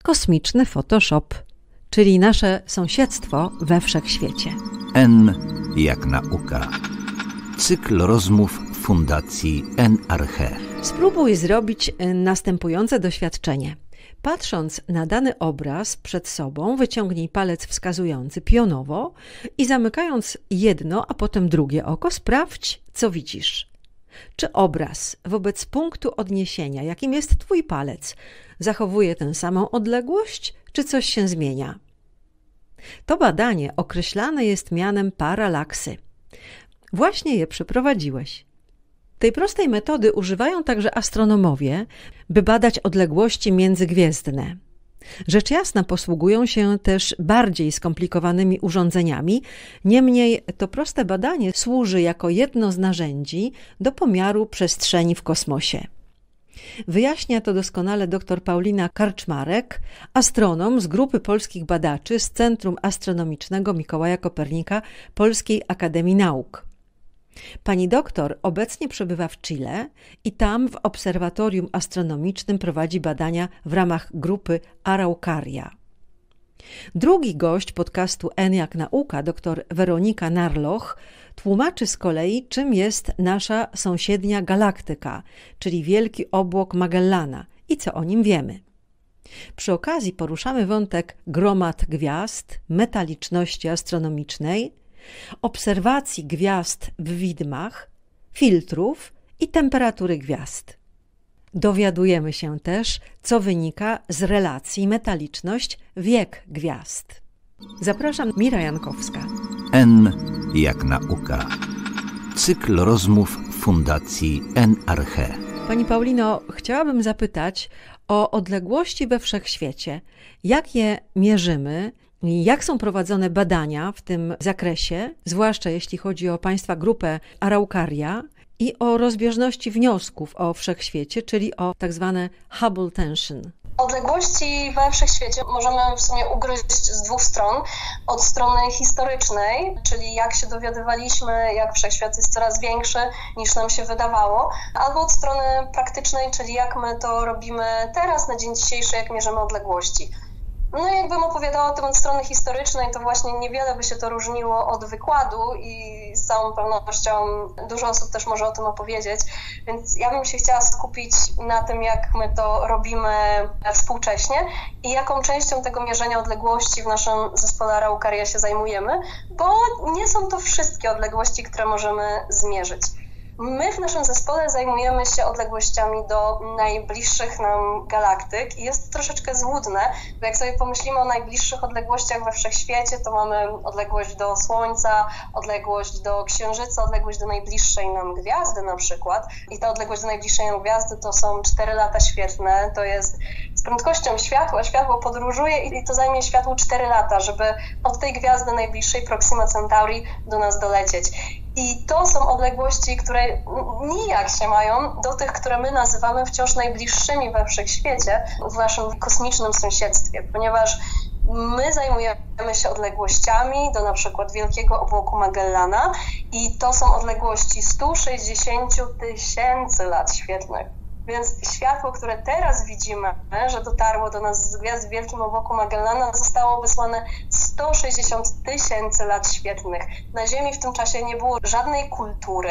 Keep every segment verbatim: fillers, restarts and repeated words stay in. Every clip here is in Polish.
Kosmiczny Photoshop, czyli nasze sąsiedztwo we wszechświecie. N jak nauka. Cykl rozmów Fundacji Enarche. Spróbuj zrobić następujące doświadczenie. Patrząc na dany obraz przed sobą, wyciągnij palec wskazujący pionowo i zamykając jedno, a potem drugie oko, sprawdź, co widzisz. Czy obraz wobec punktu odniesienia, jakim jest twój palec, zachowuje tę samą odległość, czy coś się zmienia? To badanie określane jest mianem paralaksy. Właśnie je przeprowadziłeś. Tej prostej metody używają także astronomowie, by badać odległości międzygwiezdne. Rzecz jasna posługują się też bardziej skomplikowanymi urządzeniami, niemniej to proste badanie służy jako jedno z narzędzi do pomiaru przestrzeni w kosmosie. Wyjaśnia to doskonale dr Paulina Karczmarek, astronom z grupy polskich badaczy z Centrum Astronomicznego Mikołaja Kopernika Polskiej Akademii Nauk. Pani doktor obecnie przebywa w Chile i tam w obserwatorium astronomicznym prowadzi badania w ramach grupy Araucaria. Drugi gość podcastu N jak nauka, dr Weronika Narloch, tłumaczy z kolei, czym jest nasza sąsiednia galaktyka, czyli Wielki Obłok Magellana i co o nim wiemy. Przy okazji poruszamy wątek gromad gwiazd, metaliczności astronomicznej, obserwacji gwiazd w widmach, filtrów i temperatury gwiazd. Dowiadujemy się też, co wynika z relacji metaliczność-wiek gwiazd. Zapraszam, Mira Jankowska. N jak nauka. Cykl rozmów Fundacji Enarche. Pani Paulino, chciałabym zapytać o odległości we wszechświecie. Jak je mierzymy? Jak są prowadzone badania w tym zakresie, zwłaszcza jeśli chodzi o Państwa grupę Araucaria i o rozbieżności wniosków o wszechświecie, czyli o tak zwane Hubble tension? Odległości we wszechświecie możemy w sumie ugryźć z dwóch stron. Od strony historycznej, czyli jak się dowiadywaliśmy, jak wszechświat jest coraz większy niż nam się wydawało, albo od strony praktycznej, czyli jak my to robimy teraz, na dzień dzisiejszy, jak mierzymy odległości. No i jakbym opowiadała o tym od strony historycznej, to właśnie niewiele by się to różniło od wykładu i z całą pewnością dużo osób też może o tym opowiedzieć, więc ja bym się chciała skupić na tym, jak my to robimy współcześnie i jaką częścią tego mierzenia odległości w naszym zespole Araucaria się zajmujemy, bo nie są to wszystkie odległości, które możemy zmierzyć. My w naszym zespole zajmujemy się odległościami do najbliższych nam galaktyk i jest to troszeczkę złudne, bo jak sobie pomyślimy o najbliższych odległościach we wszechświecie, to mamy odległość do Słońca, odległość do Księżyca, odległość do najbliższej nam gwiazdy na przykład. I ta odległość do najbliższej nam gwiazdy to są cztery lata świetlne, to jest z prędkością światła, światło podróżuje i to zajmie światłu cztery lata, żeby od tej gwiazdy najbliższej Proxima Centauri do nas dolecieć. I to są odległości, które nijak się mają do tych, które my nazywamy wciąż najbliższymi we wszechświecie, w naszym kosmicznym sąsiedztwie, ponieważ my zajmujemy się odległościami do na przykład Wielkiego Obłoku Magellana i to są odległości sto sześćdziesiąt tysięcy lat świetlnych. Więc światło, które teraz widzimy, że dotarło do nas z gwiazd w Wielkim Obłoku Magellana, zostało wysłane sto sześćdziesiąt tysięcy lat świetlnych. Na Ziemi w tym czasie nie było żadnej kultury.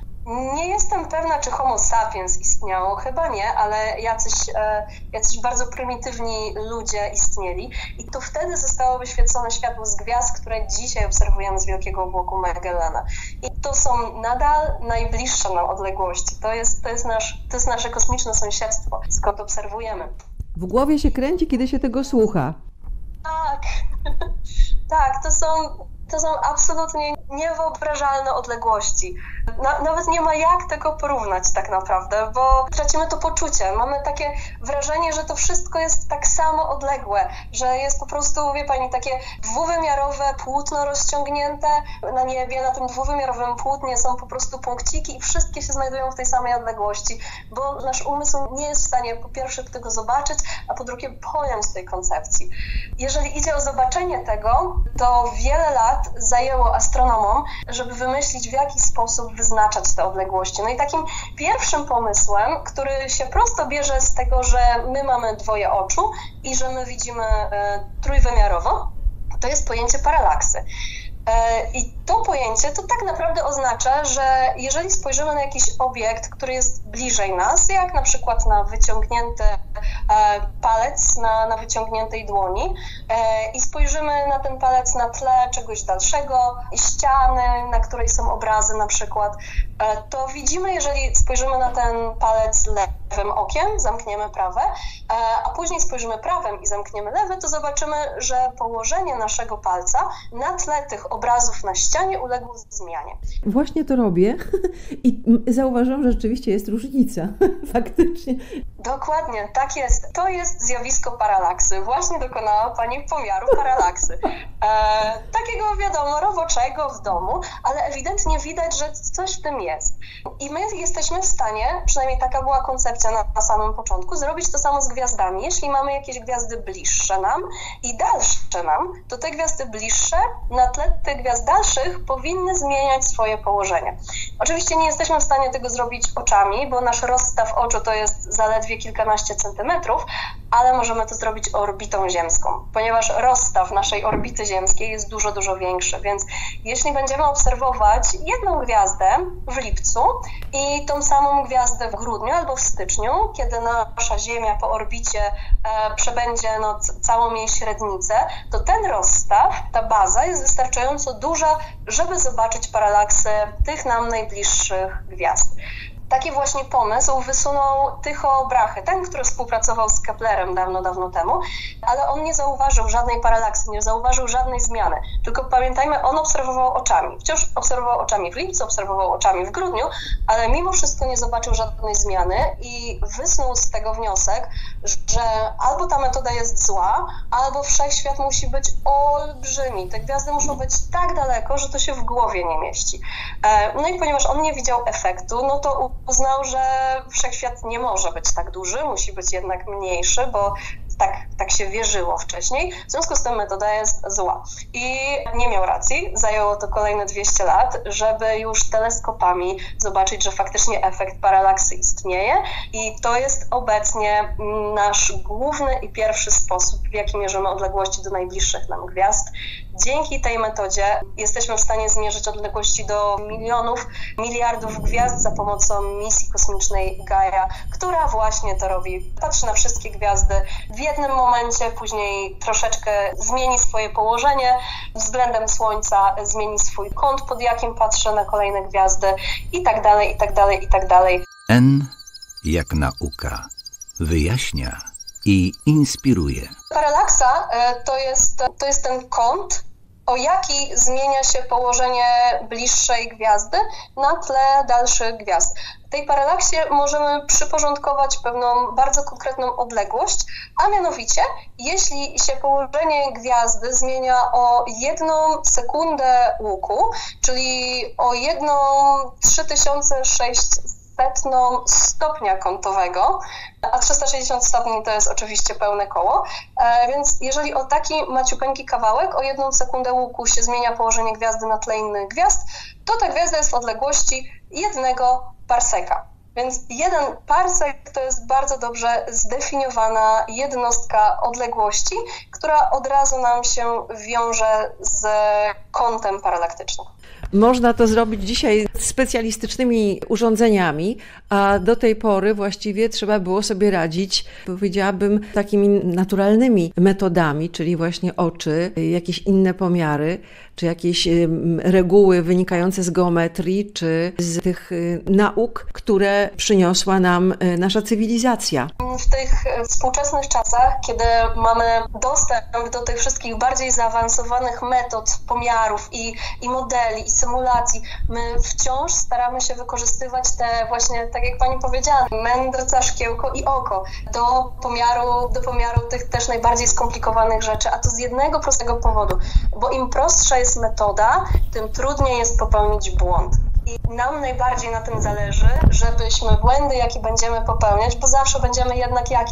Nie jestem pewna, czy Homo sapiens istniało, chyba nie, ale jacyś, e, jacyś bardzo prymitywni ludzie istnieli i to wtedy zostało wyświecone światło z gwiazd, które dzisiaj obserwujemy z Wielkiego Obłoku Magellana. I to są nadal najbliższe nam odległości. To jest, to jest, nasz, to jest nasze kosmiczne sąsiedztwo, skąd obserwujemy. W głowie się kręci, kiedy się tego słucha. Tak, tak, to są... To są absolutnie niewyobrażalne odległości. Na, nawet nie ma jak tego porównać tak naprawdę, bo tracimy to poczucie. Mamy takie wrażenie, że to wszystko jest tak samo odległe, że jest po prostu, wie pani, takie dwuwymiarowe płótno rozciągnięte na niebie. Na tym dwuwymiarowym płótnie są po prostu punkciki i wszystkie się znajdują w tej samej odległości, bo nasz umysł nie jest w stanie po pierwsze tego zobaczyć, a po drugie pojąć tej koncepcji. Jeżeli idzie o zobaczenie tego, to wiele lat zajęło astronomom, żeby wymyślić, w jaki sposób wyznaczać te odległości. No i takim pierwszym pomysłem, który się prosto bierze z tego, że my mamy dwoje oczu i że my widzimy trójwymiarowo, to jest pojęcie paralaksy. I to pojęcie to tak naprawdę oznacza, że jeżeli spojrzymy na jakiś obiekt, który jest bliżej nas, jak na przykład na wyciągnięty palec na, na wyciągniętej dłoni i spojrzymy na ten palec na tle czegoś dalszego, ściany, na której są obrazy na przykład, to widzimy, jeżeli spojrzymy na ten palec lewym okiem, zamkniemy prawe, a później spojrzymy prawym i zamkniemy lewy, to zobaczymy, że położenie naszego palca na tle tych obrazów na ścianie uległo zmianie. Właśnie to robię i zauważyłam, że rzeczywiście jest różnica, faktycznie. Dokładnie, tak jest. To jest zjawisko paralaksy. Właśnie dokonała Pani pomiaru paralaksy. E, takiego, wiadomo, roboczego w domu, ale ewidentnie widać, że coś w tym jest. I my jesteśmy w stanie, przynajmniej taka była koncepcja na, na samym początku, zrobić to samo z gwiazdami. Jeśli mamy jakieś gwiazdy bliższe nam i dalsze nam, to te gwiazdy bliższe na tle tych gwiazd dalszych powinny zmieniać swoje położenie. Oczywiście nie jesteśmy w stanie tego zrobić oczami, bo nasz rozstaw oczu to jest zaledwie kilkanaście centymetrów, ale możemy to zrobić orbitą ziemską, ponieważ rozstaw naszej orbity ziemskiej jest dużo, dużo większy, więc jeśli będziemy obserwować jedną gwiazdę w lipcu i tą samą gwiazdę w grudniu albo w styczniu, kiedy nasza Ziemia po orbicie e, przebędzie no, c- całą jej średnicę, to ten rozstaw, ta baza jest wystarczająco duża, żeby zobaczyć paralaksy tych nam najbliższych gwiazd. Taki właśnie pomysł wysunął Tycho Brahe, ten, który współpracował z Keplerem dawno, dawno temu, ale on nie zauważył żadnej paralaksy, nie zauważył żadnej zmiany. Tylko pamiętajmy, on obserwował oczami. Wciąż obserwował oczami w lipcu, obserwował oczami w grudniu, ale mimo wszystko nie zobaczył żadnej zmiany i wysnuł z tego wniosek, że albo ta metoda jest zła, albo wszechświat musi być olbrzymi. Te gwiazdy muszą być tak daleko, że to się w głowie nie mieści. No i ponieważ on nie widział efektu, no to uznał, że wszechświat nie może być tak duży, musi być jednak mniejszy, bo tak, tak się wierzyło wcześniej. W związku z tym metoda jest zła. I nie miał racji. Zajęło to kolejne dwieście lat, żeby już teleskopami zobaczyć, że faktycznie efekt paralaksy istnieje. I to jest obecnie nasz główny i pierwszy sposób, w jaki mierzymy odległości do najbliższych nam gwiazd. Dzięki tej metodzie jesteśmy w stanie zmierzyć odległości do milionów, miliardów gwiazd za pomocą misji kosmicznej Gaia, która właśnie to robi. Patrzy na wszystkie gwiazdy w jednym momencie, później troszeczkę zmieni swoje położenie względem Słońca, zmieni swój kąt, pod jakim patrzy na kolejne gwiazdy i tak dalej, i tak dalej, i tak dalej. N jak nauka. Wyjaśnia i inspiruje. Paralaksa to jest, to jest ten kąt, o jaki zmienia się położenie bliższej gwiazdy na tle dalszych gwiazd. Tej paralaksie możemy przyporządkować pewną bardzo konkretną odległość, a mianowicie, jeśli się położenie gwiazdy zmienia o jedną sekundę łuku, czyli o jedną trzy tysiące sześćset stopnia kątowego, a trzysta sześćdziesiąt stopni to jest oczywiście pełne koło, więc jeżeli o taki maciupeńki kawałek, o jedną sekundę łuku się zmienia położenie gwiazdy na tle innych gwiazd, to ta gwiazda jest w odległości jednego parseka. Więc jeden parsek to jest bardzo dobrze zdefiniowana jednostka odległości, która od razu nam się wiąże z kątem paralaktycznym. Można to zrobić dzisiaj specjalistycznymi urządzeniami, a do tej pory właściwie trzeba było sobie radzić, powiedziałabym, takimi naturalnymi metodami, czyli właśnie oczy, jakieś inne pomiary, czy jakieś reguły wynikające z geometrii, czy z tych nauk, które przyniosła nam nasza cywilizacja. W tych współczesnych czasach, kiedy mamy dostęp do tych wszystkich bardziej zaawansowanych metod pomiarów i, i modeli, i symulacji, my wciąż staramy się wykorzystywać te właśnie, tak jak Pani powiedziała, mędrca, szkiełko i oko do pomiaru, do pomiaru tych też najbardziej skomplikowanych rzeczy, a to z jednego prostego powodu, bo im prostsza jest metoda, tym trudniej jest popełnić błąd. I nam najbardziej na tym zależy, żebyśmy błędy, jakie będziemy popełniać, bo zawsze będziemy jednak jakieś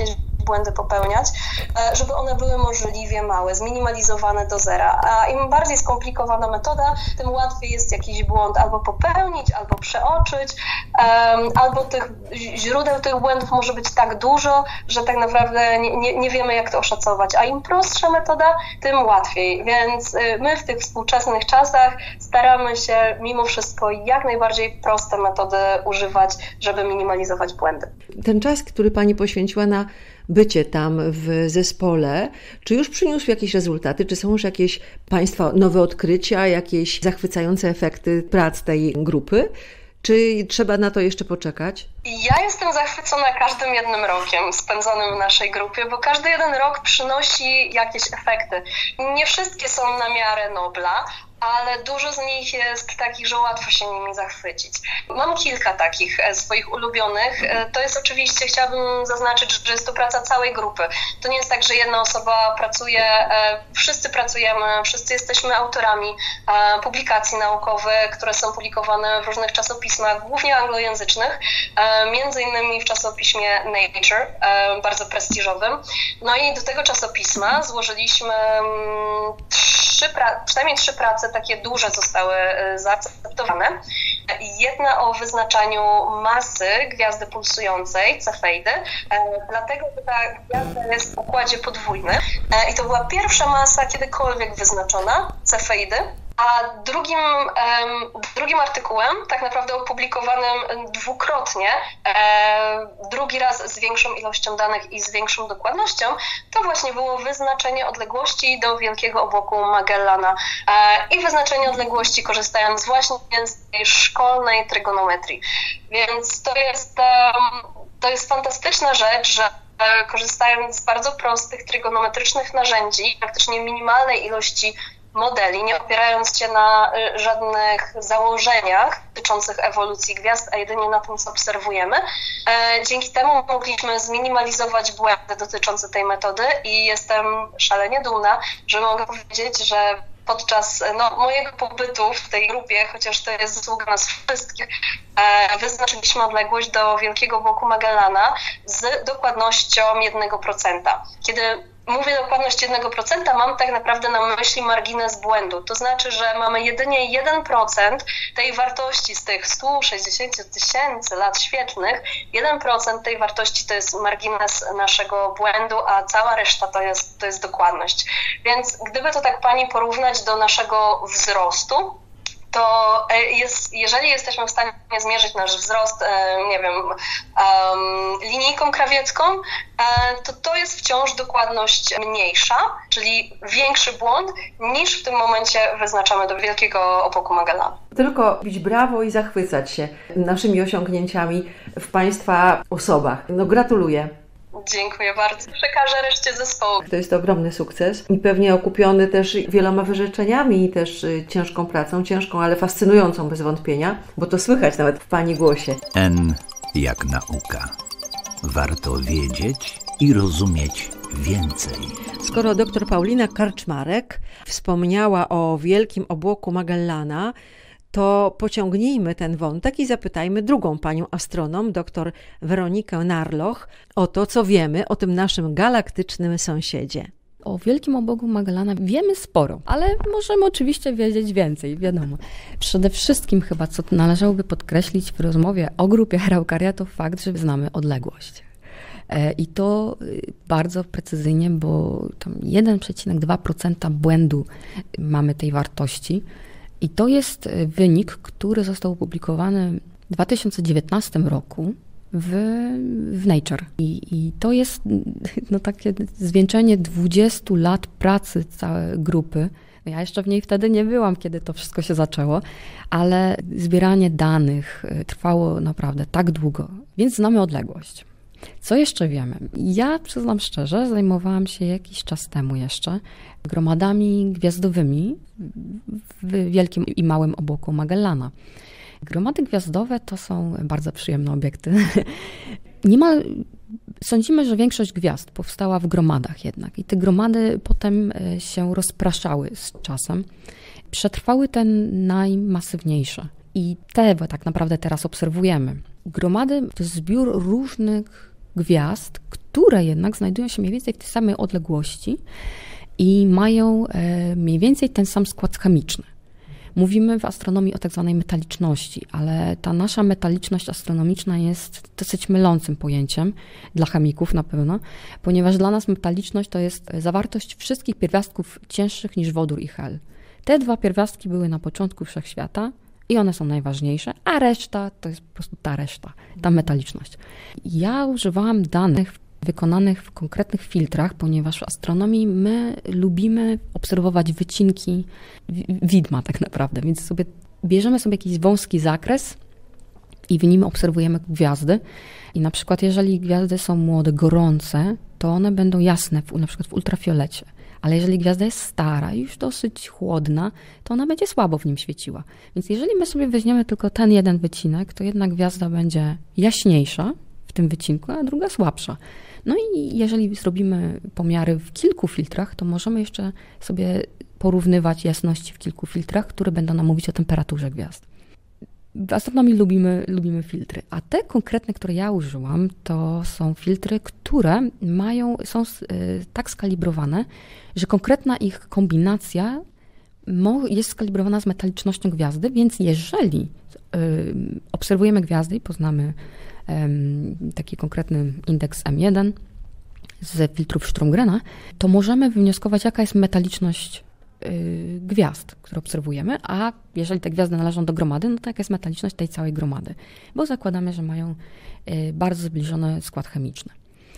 błędy popełniać, żeby one były możliwie małe, zminimalizowane do zera. A im bardziej skomplikowana metoda, tym łatwiej jest jakiś błąd albo popełnić, albo przeoczyć, albo tych źródeł tych błędów może być tak dużo, że tak naprawdę nie, nie, nie wiemy, jak to oszacować. A im prostsza metoda, tym łatwiej. Więc my w tych współczesnych czasach staramy się mimo wszystko jak najbardziej proste metody używać, żeby minimalizować błędy. Ten czas, który Pani poświęciła na bycie tam w zespole, czy już przyniósł jakieś rezultaty? Czy są już jakieś Państwa nowe odkrycia, jakieś zachwycające efekty prac tej grupy? Czy trzeba na to jeszcze poczekać? Ja jestem zachwycona każdym jednym rokiem spędzonym w naszej grupie, bo każdy jeden rok przynosi jakieś efekty. Nie wszystkie są na miarę Nobla, ale dużo z nich jest takich, że łatwo się nimi zachwycić. Mam kilka takich swoich ulubionych. To jest oczywiście, chciałabym zaznaczyć, że jest to praca całej grupy. To nie jest tak, że jedna osoba pracuje, wszyscy pracujemy, wszyscy jesteśmy autorami publikacji naukowych, które są publikowane w różnych czasopismach, głównie anglojęzycznych, między innymi w czasopiśmie Nature, bardzo prestiżowym. No i do tego czasopisma złożyliśmy trzy, przynajmniej trzy prace, takie duże zostały zaakceptowane. Jedna o wyznaczaniu masy gwiazdy pulsującej, Cefeidy, dlatego że ta gwiazda jest w układzie podwójnym i to była pierwsza masa kiedykolwiek wyznaczona, Cefeidy. A drugim, drugim artykułem, tak naprawdę opublikowanym dwukrotnie, drugi raz z większą ilością danych i z większą dokładnością, to właśnie było wyznaczenie odległości do Wielkiego Obłoku Magellana i wyznaczenie odległości korzystając właśnie z tej szkolnej trygonometrii. Więc to jest, to jest fantastyczna rzecz, że korzystając z bardzo prostych trygonometrycznych narzędzi, praktycznie minimalnej ilości modeli, nie opierając się na żadnych założeniach dotyczących ewolucji gwiazd, a jedynie na tym, co obserwujemy. Dzięki temu mogliśmy zminimalizować błędy dotyczące tej metody i jestem szalenie dumna, że mogę powiedzieć, że podczas no, mojego pobytu w tej grupie, chociaż to jest zasługa nas wszystkich, wyznaczyliśmy odległość do Wielkiego Obłoku Magellana z dokładnością jednego procenta. Kiedy mówię dokładność jednego procenta, mam tak naprawdę na myśli margines błędu. To znaczy, że mamy jedynie jeden procent tej wartości z tych stu sześćdziesięciu tysięcy lat świetlnych. jeden procent tej wartości to jest margines naszego błędu, a cała reszta to jest, to jest dokładność. Więc gdyby to tak Pani porównać do naszego wzrostu, to jest, jeżeli jesteśmy w stanie zmierzyć nasz wzrost, nie wiem, linijką krawiecką, to to jest wciąż dokładność mniejsza, czyli większy błąd, niż w tym momencie wyznaczamy do Wielkiego Obłoku Magellana. Tylko bić brawo i zachwycać się naszymi osiągnięciami w Państwa osobach. No gratuluję. Dziękuję bardzo. Przekażę reszcie zespołu. To jest ogromny sukces i pewnie okupiony też wieloma wyrzeczeniami i też ciężką pracą, ciężką, ale fascynującą bez wątpienia, bo to słychać nawet w Pani głosie. N jak nauka. Warto wiedzieć i rozumieć więcej. Skoro dr Paulina Karczmarek wspomniała o Wielkim Obłoku Magellana, to pociągnijmy ten wątek i zapytajmy drugą panią astronom, dr Weronikę Narloch, o to, co wiemy o tym naszym galaktycznym sąsiedzie. O Wielkim Obłoku Magellana wiemy sporo, ale możemy oczywiście wiedzieć więcej, wiadomo. Przede wszystkim chyba, co należałoby podkreślić w rozmowie o grupie Araucaria, to fakt, że znamy odległość. I to bardzo precyzyjnie, bo tam jeden przecinek dwa procent błędu mamy tej wartości. I to jest wynik, który został opublikowany w dwa tysiące dziewiętnastym roku w, w Nature. I, I to jest no, takie zwieńczenie dwudziestu lat pracy całej grupy. Ja jeszcze w niej wtedy nie byłam, kiedy to wszystko się zaczęło, ale zbieranie danych trwało naprawdę tak długo, więc znamy odległość. Co jeszcze wiemy? Ja przyznam szczerze, zajmowałam się jakiś czas temu jeszcze gromadami gwiazdowymi w Wielkim i Małym Obłoku Magellana. Gromady gwiazdowe to są bardzo przyjemne obiekty. Niemal sądzimy, że większość gwiazd powstała w gromadach jednak i te gromady potem się rozpraszały z czasem. Przetrwały te najmasywniejsze i te tak naprawdę teraz obserwujemy. Gromady to zbiór różnych gwiazd, które jednak znajdują się mniej więcej w tej samej odległości i mają e, mniej więcej ten sam skład chemiczny. Mówimy w astronomii o tak zwanej metaliczności, ale ta nasza metaliczność astronomiczna jest dosyć mylącym pojęciem dla chemików na pewno, ponieważ dla nas metaliczność to jest zawartość wszystkich pierwiastków cięższych niż wodór i hel. Te dwa pierwiastki były na początku wszechświata i one są najważniejsze, a reszta to jest po prostu ta reszta, ta metaliczność. Ja używałam danych wykonanych w konkretnych filtrach, ponieważ w astronomii my lubimy obserwować wycinki widma tak naprawdę, więc sobie bierzemy sobie jakiś wąski zakres i w nim obserwujemy gwiazdy i na przykład jeżeli gwiazdy są młode, gorące, to one będą jasne w, na przykład w ultrafiolecie, ale jeżeli gwiazda jest stara i już dosyć chłodna, to ona będzie słabo w nim świeciła. Więc jeżeli my sobie weźmiemy tylko ten jeden wycinek, to jedna gwiazda będzie jaśniejsza w tym wycinku, a druga słabsza. No i jeżeli zrobimy pomiary w kilku filtrach, to możemy jeszcze sobie porównywać jasności w kilku filtrach, które będą nam mówić o temperaturze gwiazd. W astronomii lubimy, lubimy filtry, a te konkretne, które ja użyłam, to są filtry, które mają, są tak skalibrowane, że konkretna ich kombinacja jest skalibrowana z metalicznością gwiazdy, więc jeżeli obserwujemy gwiazdy i poznamy taki konkretny indeks M jeden z filtrów Stromgrena, to możemy wywnioskować, jaka jest metaliczność gwiazd, które obserwujemy, a jeżeli te gwiazdy należą do gromady, no to jaka jest metaliczność tej całej gromady, bo zakładamy, że mają bardzo zbliżony skład chemiczny.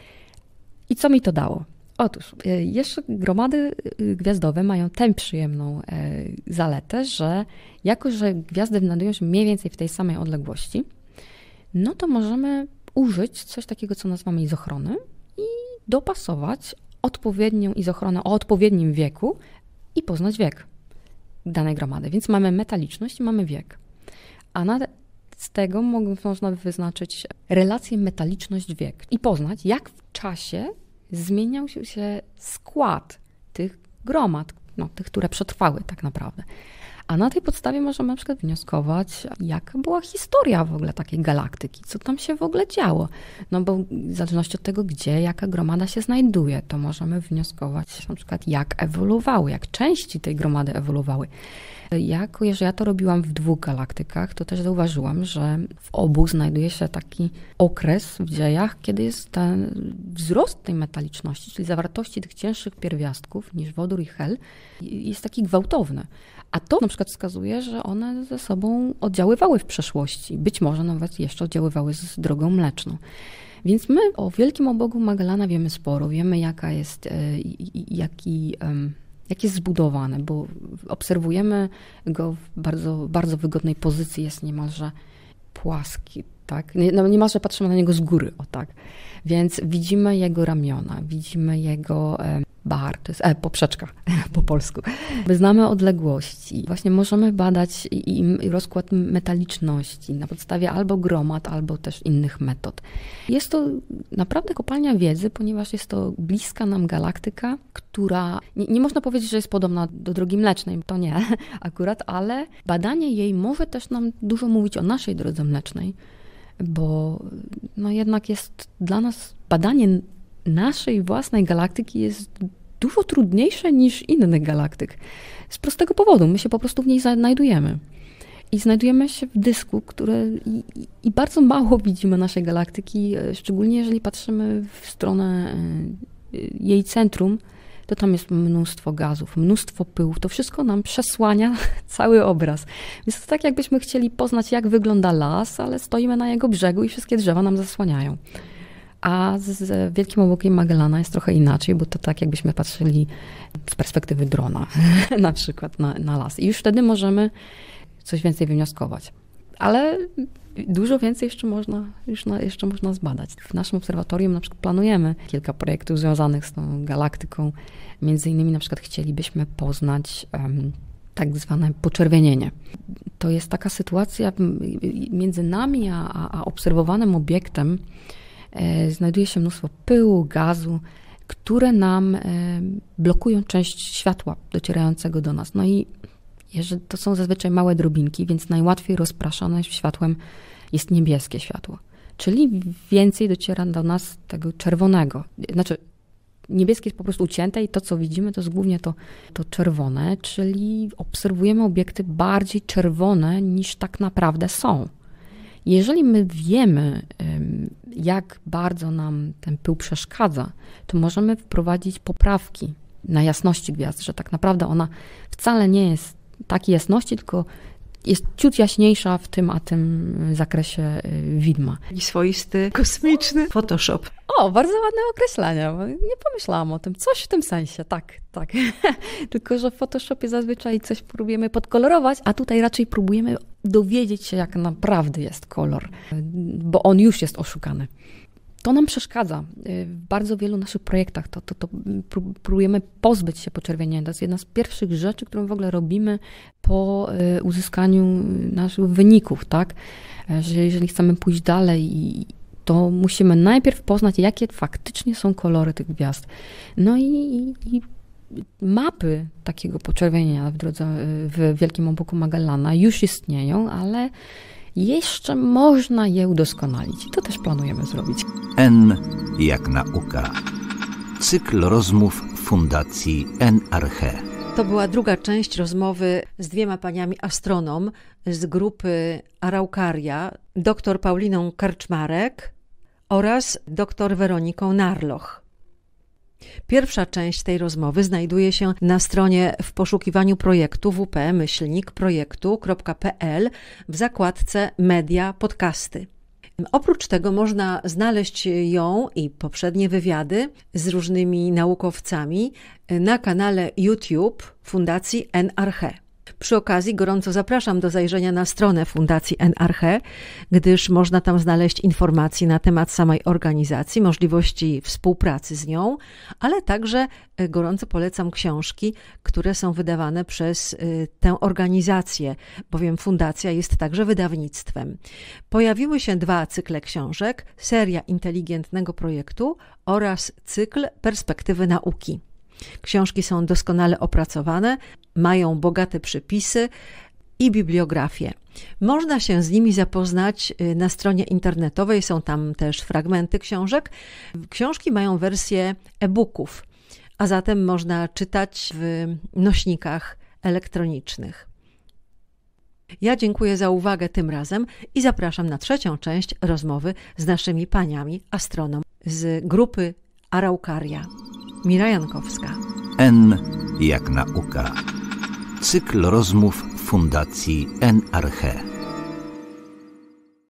I co mi to dało? Otóż, jeszcze gromady gwiazdowe mają tę przyjemną zaletę, że jako, że gwiazdy znajdują się mniej więcej w tej samej odległości, no to możemy użyć coś takiego, co nazywamy izochronem i dopasować odpowiednią izochronę o odpowiednim wieku i poznać wiek danej gromady. Więc mamy metaliczność i mamy wiek. A na, z tego można wyznaczyć relację metaliczność-wiek i poznać, jak w czasie zmieniał się skład tych gromad, no, tych, które przetrwały tak naprawdę. A na tej podstawie możemy na przykład wnioskować, jaka była historia w ogóle takiej galaktyki, co tam się w ogóle działo. No bo w zależności od tego, gdzie jaka gromada się znajduje, to możemy wnioskować na przykład, jak ewoluowały, jak części tej gromady ewoluowały. Jako, jeżeli ja to robiłam w dwóch galaktykach, to też zauważyłam, że w obu znajduje się taki okres w dziejach, kiedy jest ten wzrost tej metaliczności, czyli zawartości tych cięższych pierwiastków niż wodór i hel, jest taki gwałtowny. A to na przykład wskazuje, że one ze sobą oddziaływały w przeszłości. Być może nawet jeszcze oddziaływały z drogą mleczną. Więc my o Wielkim Obogu Magellana wiemy sporo. Wiemy, jaka jest, jaki, jak jest zbudowany, bo obserwujemy go w bardzo, bardzo wygodnej pozycji. Jest niemalże płaski, tak? No, niemalże patrzymy na niego z góry, o tak. Więc widzimy jego ramiona, widzimy jego bar, to jest e, poprzeczka po polsku. Znamy odległości. Właśnie możemy badać i, i rozkład metaliczności na podstawie albo gromad, albo też innych metod. Jest to naprawdę kopalnia wiedzy, ponieważ jest to bliska nam galaktyka, która nie, nie można powiedzieć, że jest podobna do Drogi Mlecznej, to nie akurat, ale badanie jej może też nam dużo mówić o naszej Drodze Mlecznej, bo no jednak jest dla nas badanie naszej własnej galaktyki jest dużo trudniejsze niż innych galaktyk. Z prostego powodu, my się po prostu w niej znajdujemy. I znajdujemy się w dysku, który i, i bardzo mało widzimy naszej galaktyki, szczególnie jeżeli patrzymy w stronę jej centrum, to tam jest mnóstwo gazów, mnóstwo pyłów. To wszystko nam przesłania cały obraz. Więc to tak, jakbyśmy chcieli poznać, jak wygląda las, ale stoimy na jego brzegu i wszystkie drzewa nam zasłaniają. A z Wielkim Obogiem Magellana jest trochę inaczej, bo to tak, jakbyśmy patrzyli z perspektywy drona na przykład na, na las. I już wtedy możemy coś więcej wywnioskować. Ale dużo więcej jeszcze można, już na, jeszcze można zbadać. W naszym obserwatorium na przykład planujemy kilka projektów związanych z tą galaktyką. Między innymi na przykład chcielibyśmy poznać um, tak zwane poczerwienienie. To jest taka sytuacja między nami a, a obserwowanym obiektem. E, znajduje się mnóstwo pyłu, gazu, które nam e, blokują część światła docierającego do nas. No i jeżeli to są zazwyczaj małe drobinki, więc najłatwiej rozpraszane światłem jest niebieskie światło. czyli więcej dociera do nas tego czerwonego. Znaczy, niebieskie jest po prostu ucięte i to, co widzimy, to jest głównie to, to czerwone, czyli obserwujemy obiekty bardziej czerwone niż tak naprawdę są. Jeżeli my wiemy, jak bardzo nam ten pył przeszkadza, to możemy wprowadzić poprawki na jasności gwiazd, że tak naprawdę ona wcale nie jest takiej jasności, tylko jest ciut jaśniejsza w tym a tym zakresie widma. I swoisty, kosmiczny Photoshop. O, bardzo ładne określenie. Nie pomyślałam o tym. Coś w tym sensie, tak, tak. Tylko że w Photoshopie zazwyczaj coś próbujemy podkolorować, a tutaj raczej próbujemy dowiedzieć się, jak naprawdę jest kolor, bo on już jest oszukany. To nam przeszkadza w bardzo wielu naszych projektach. To, to, to próbujemy pozbyć się poczerwienienia. To jest jedna z pierwszych rzeczy, którą w ogóle robimy po uzyskaniu naszych wyników, tak? Że jeżeli chcemy pójść dalej, to musimy najpierw poznać, jakie faktycznie są kolory tych gwiazd. No i, i mapy takiego poczerwienienia w drodze w Wielkim Obłoku Magellana już istnieją, ale jeszcze można je udoskonalić. To też planujemy zrobić. N jak nauka. Cykl rozmów Fundacji N Arche. To była druga część rozmowy z dwiema paniami astronom z grupy Araucaria, dr Pauliną Karczmarek oraz dr Weroniką Narloch. Pierwsza część tej rozmowy znajduje się na stronie w poszukiwaniu projektu w p myślnik projektu kropka p l w zakładce Media Podcasty. Oprócz tego można znaleźć ją i poprzednie wywiady z różnymi naukowcami na kanale YouTube Fundacji N Arche. Przy okazji gorąco zapraszam do zajrzenia na stronę Fundacji N Arche, gdyż można tam znaleźć informacje na temat samej organizacji, możliwości współpracy z nią, ale także gorąco polecam książki, które są wydawane przez tę organizację, bowiem fundacja jest także wydawnictwem. Pojawiły się dwa cykle książek, seria inteligentnego projektu oraz cykl Perspektywy nauki. Książki są doskonale opracowane, mają bogate przypisy i bibliografię. Można się z nimi zapoznać na stronie internetowej, są tam też fragmenty książek. Książki mają wersję e-booków, a zatem można czytać w nośnikach elektronicznych. Ja dziękuję za uwagę tym razem i zapraszam na trzecią część rozmowy z naszymi paniami astronom z grupy Araucaria. Mira Jankowska. N jak nauka. Cykl rozmów Fundacji N Arche.